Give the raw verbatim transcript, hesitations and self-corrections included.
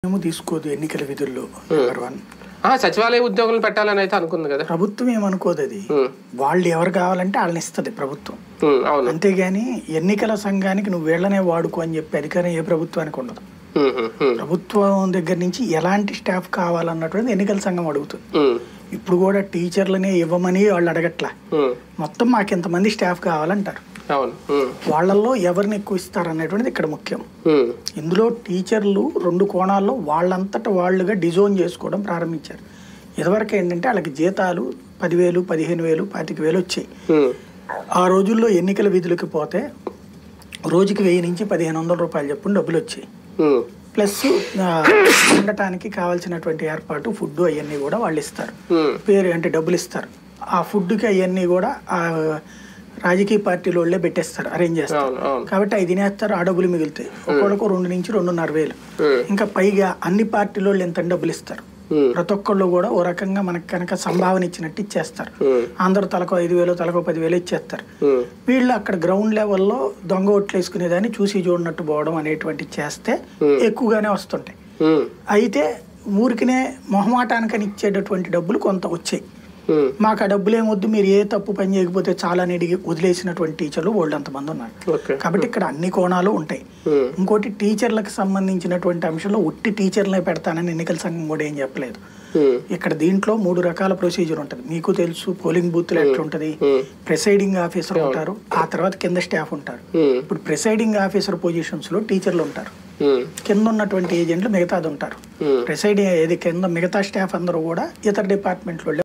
నిర్ణయం తీసుకోదు ఎన్నికల విధుల్లో. Number one. సచివాలయ ఉద్యోగులు పెట్టాలని అయితే అనుకుంది కదా ప్రభుత్వం. ఏమనుకోదు అది. వాళ్ళు ఎవరు కావాలంటే వాళ్ళని ఇస్తుంది ప్రభుత్వం. అంతేగాని ఎన్నికల సంఘానికి నువ్వు వీళ్ళనే వాడుకో అని చెప్పి అధికారం ఏ ప్రభుత్వానికి ఉండదు. ప్రభుత్వం దగ్గర నుంచి ఎలాంటి స్టాఫ్ కావాలన్నటువంటి ఎన్నికల సంఘం అడుగుతుంది. ఇప్పుడు కూడా టీచర్లనే ఇవ్వమని వాళ్ళు అడగట్లా, మొత్తం మాకు ఇంతమంది స్టాఫ్ కావాలంటారు. వాళ్ళల్లో ఎవరిని ఎక్కువ ఇస్తారు అనేటువంటిది ఇక్కడ ముఖ్యం. ఇందులో టీచర్లు రెండు కోణాల్లో వాళ్ళంతటా వాళ్ళుగా డిజోన్ చేసుకోవడం ప్రారంభించారు. ఇదివరకు ఏంటంటే వాళ్ళకి జీతాలు పదివేలు పదిహేను వేలు పాతిక వేలు వచ్చాయి. ఆ రోజుల్లో ఎన్నికల విధులకి పోతే రోజుకి వెయ్యి నుంచి పదిహేను వందల రూపాయలు చెప్పుకుని డబ్బులు వచ్చాయి. ప్లస్ ఉండటానికి కావాల్సినటువంటి ఏర్పాటు ఫుడ్ అవన్నీ కూడా వాళ్ళు ఇస్తారు. పేరు అంటే డబ్బులు ఇస్తారు. ఆ ఫుడ్కి అవన్నీ కూడా ఆ రాజకీయ పార్టీల వాళ్ళే పెట్టేస్తారు, అరేంజ్ చేస్తారు. కాబట్టి అవి తినేస్తారు, ఆ డబ్బులు మిగులుతాయి. ఒక్కొక్కరికి రెండు నుంచి రెండున్నర వేలు. ఇంకా పైగా అన్ని పార్టీల వాళ్ళు ఎంత డబ్బులు ఇస్తారు. ప్రతి ఒక్కళ్ళు కూడా ఓ రకంగా మనకు కనుక సంభావన ఇచ్చినట్టు ఇచ్చేస్తారు. అందరూ తలకో ఐదు వేలు తలకో పదివేలు ఇచ్చేస్తారు. వీళ్ళు అక్కడ గ్రౌండ్ లెవెల్లో దొంగ ఓట్లు వేసుకునేదాన్ని చూసి చూడనట్టు పోవడం అనేటువంటి చేస్తే ఎక్కువగానే వస్తుంటాయి. అయితే ఊరికినే మొహమాటానికని ఇచ్చేటటువంటి డబ్బులు కొంత వచ్చాయి. మాకు ఆ డబ్బులు ఏమొద్దు, మీరు ఏ తప్పు పని చేయకపోతే చాలా అని అడిగి వదిలేసినటువంటి టీచర్లు వాళ్ళు అంతమంది ఉన్నారు. కాబట్టి ఇక్కడ అన్ని కోణాలు ఉంటాయి. ఇంకోటి టీచర్లకు సంబంధించినటువంటి అంశంలో ఉట్టి టీచర్లే పెడతానని ఎన్నికల సంఘం కూడా ఏం చెప్పలేదు. ఇక్కడ దీంట్లో మూడు రకాల ప్రొసీజర్ ఉంటుంది. మీకు తెలుసు పోలింగ్ బూత్ లో ఎట్లుంటది. ప్రిసైడింగ్ ఆఫీసర్ ఉంటారు, ఆ తర్వాత కింద స్టాఫ్ ఉంటారు. ఇప్పుడు ప్రిసైడింగ్ ఆఫీసర్ పొజిషన్స్ లో టీచర్లు ఉంటారు, కింద ఉన్నటువంటి ఏజెంట్లు మిగతాది ఉంటారు. ప్రిసైడింగ్ ఏది కింద మిగతా స్టాఫ్ అందరూ కూడా ఇతర డిపార్ట్మెంట్లో